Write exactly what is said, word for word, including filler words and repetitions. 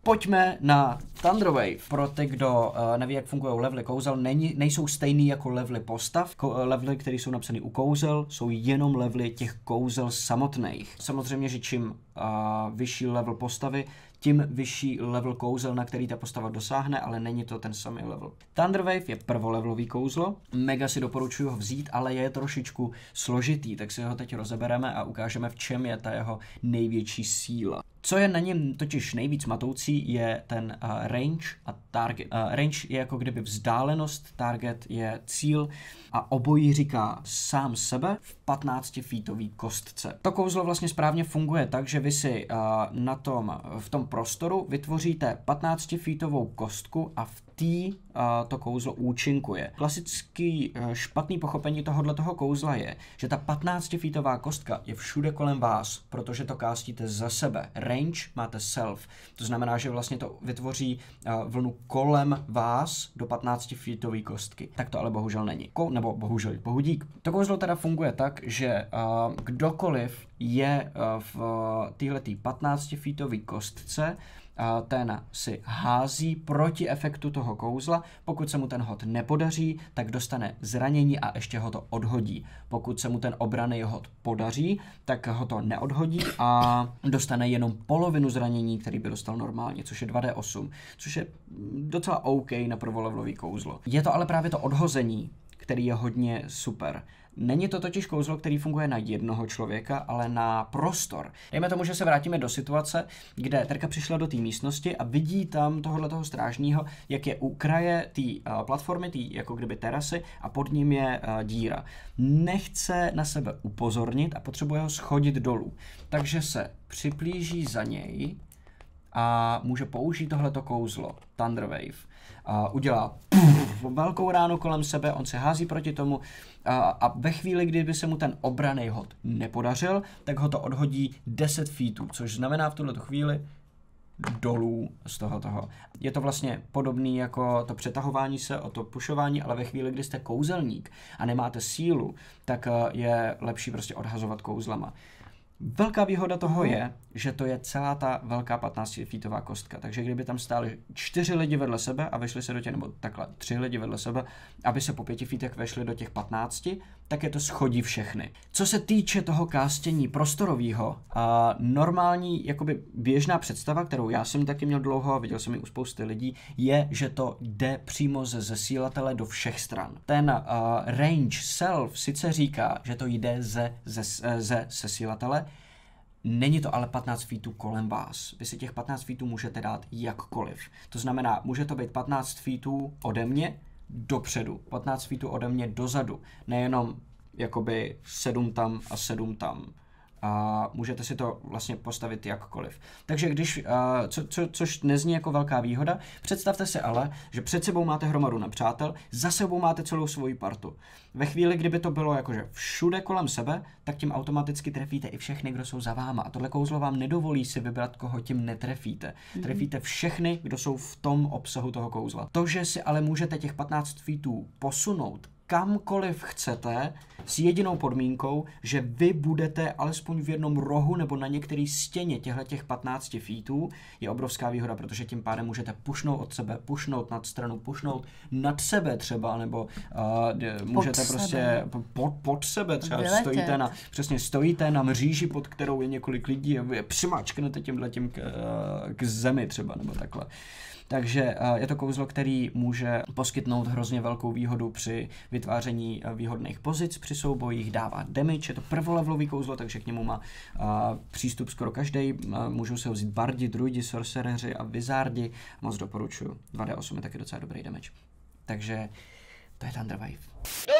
pojďme na Thunder Wave. Pro ty, kdo uh, neví, jak fungují levely kouzel, není, nejsou stejný jako levely postav. Ko, uh, levely, které jsou napsané u kouzel, jsou jenom levely těch kouzel samotných. Samozřejmě, že čím uh, vyšší level postavy, tím vyšší level kouzel, na který ta postava dosáhne, ale není to ten samý level. Thunder Wave je prvolevelový kouzlo, mega si doporučuji ho vzít, ale je trošičku složitý, tak si ho teď rozebereme a ukážeme, v čem je ta jeho největší síla. Co je na něm totiž nejvíc matoucí, je ten uh, range a target. Uh, range je jako kdyby vzdálenost, target je cíl a obojí říká sám sebe v patnáctifeetový kostce. To kouzlo vlastně správně funguje tak, že vy si uh, na tom, v tom prostoru vytvoříte patnáctifeetovou kostku a v té uh, to kouzlo účinkuje. Klasický uh, špatný pochopení tohoto kouzla je, že ta patnáctifeetová kostka je všude kolem vás, protože to kástíte za sebe. Range máte self, to znamená, že vlastně to vytvoří uh, vlnu kolem vás do patnáctifeetové kostky. Tak to ale bohužel není. Ko, nebo bohužel, bohudík. To kouzlo teda funguje tak, že uh, kdokoliv je uh, v uh, téhletý patnáctifeetové kostce, ten si hází proti efektu toho kouzla. Pokud se mu ten hod nepodaří, tak dostane zranění a ještě ho to odhodí. Pokud se mu ten obranný hod podaří, tak ho to neodhodí a dostane jenom polovinu zranění, který by dostal normálně, což je dva dé osm, což je docela OK na prvolevelový kouzlo. Je to ale právě to odhození, který je hodně super. Není to totiž kouzlo, který funguje na jednoho člověka, ale na prostor. Dejme tomu, že se vrátíme do situace, kde Terka přišla do té místnosti a vidí tam tohohletoho strážního, jak je u kraje té uh, platformy, té jako kdyby terasy a pod ním je uh, díra. Nechce na sebe upozornit a potřebuje ho schodit dolů. Takže se připlíží za něj a může použít tohleto kouzlo, Thunder Wave. Uh, udělá pff, velkou ránu kolem sebe, on se hází proti tomu uh, a ve chvíli, kdyby se mu ten obranný hod nepodařil, tak ho to odhodí deset feetů, což znamená v tuto chvíli dolů z toho toho. Je to vlastně podobný jako to přetahování se, o to pušování, ale ve chvíli, kdy jste kouzelník a nemáte sílu, tak uh, je lepší prostě odhazovat kouzlama. Velká výhoda toho je, že to je celá ta velká patnáctifeetová kostka, takže kdyby tam stáli čtyři lidi vedle sebe a vešli se do těch, nebo takhle tři lidi vedle sebe, aby se po pěti feetech vešli do těch patnácti, tak je to schodí všechny. Co se týče toho kástění prostorového, a normální, jakoby běžná představa, kterou já jsem taky měl dlouho a viděl jsem ji u spousty lidí, je, že to jde přímo ze zesílatele do všech stran. Ten uh, range self sice říká, že to jde ze, ze, ze zesílatele, není to ale patnáct feetů kolem vás. Vy si těch patnáct feetů můžete dát jakkoliv. To znamená, může to být patnáct feetů ode mě dopředu, patnáct feetů ode mě dozadu. Nejenom jakoby sedm tam a sedm tam. A můžete si to vlastně postavit jakkoliv. Takže když, uh, co, co, což nezní jako velká výhoda, představte si ale, že před sebou máte hromadu nepřátel, za sebou máte celou svoji partu. Ve chvíli, kdyby to bylo jakože všude kolem sebe, tak tím automaticky trefíte i všechny, kdo jsou za váma. A tohle kouzlo vám nedovolí si vybrat, koho tím netrefíte. Mm-hmm. Trefíte všechny, kdo jsou v tom obsahu toho kouzla. To, že si ale můžete těch patnáct feetů posunout kamkoliv chcete, s jedinou podmínkou, že vy budete alespoň v jednom rohu nebo na některé stěně těchto patnácti feetů, je obrovská výhoda, protože tím pádem můžete pušnout od sebe, pušnout nad stranu, pušnout nad sebe třeba, nebo uh, můžete pod prostě pod, pod sebe třeba, Vyletět. stojíte na, přesně stojíte na mříži, pod kterou je několik lidí a vy je přimáčknete tímhletím k, uh, k zemi třeba, nebo takhle. Takže je to kouzlo, který může poskytnout hrozně velkou výhodu při vytváření výhodných pozic při soubojích, dává damage, je to prvolevelový kouzlo, takže k němu má přístup skoro každý. Můžou se ho vzít bardi, druidi, sorcereři a wizardi. Moc doporučuji. dva dé osm je taky docela dobrý damage. Takže to je Thunder Wave.